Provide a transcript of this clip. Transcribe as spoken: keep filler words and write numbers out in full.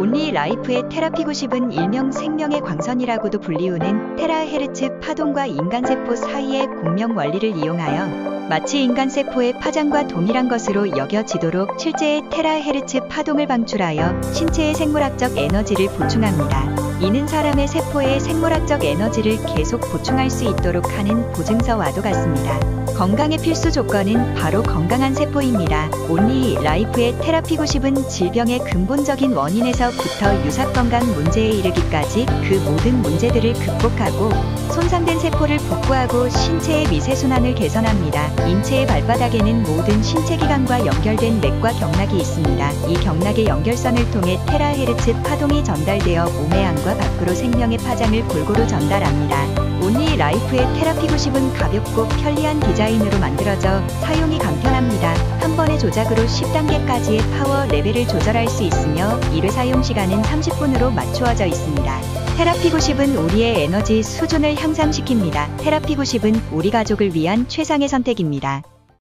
온리 라이프의 테라피 구십은 일명 생명의 광선이라고도 불리우는 테라헤르츠 파동과 인간세포 사이의 공명 원리를 이용하여 마치 인간세포의 파장과 동일한 것으로 여겨지도록 실제의 테라헤르츠 파동을 방출하여 신체의 생물학적 에너지를 보충합니다. 이는 사람의 세포에 생물학적 에너지를 계속 보충할 수 있도록 하는 보증서와도 같습니다. 건강의 필수 조건은 바로 건강한 세포입니다. 온리 라이프의 테라피 구십은 질병의 근본적인 원인에서부터 유사건강 문제에 이르기까지 그 모든 문제들을 극복하고 손상된 세포를 복구하고 신체의 미세순환을 개선합니다. 인체의 발바닥에는 모든 신체기관과 연결된 맥과 경락이 있습니다. 이 경락의 연결선을 통해 테라헤르츠 파동이 전달되어 몸의 안과 밖으로 생명의 파장을 골고루 전달합니다. 온리 라이프의 테라피 구십은 가볍고 편리한 디자인으로 만들어져 사용이 간편합니다. 한 번의 조작으로 십 단계까지의 파워 레벨을 조절할 수 있으며 일 회 사용 시간은 삼십 분으로 맞추어져 있습니다. 테라피 구십은 우리의 에너지 수준을 향상시킵니다. 테라피 구십은 우리 가족을 위한 최상의 선택입니다.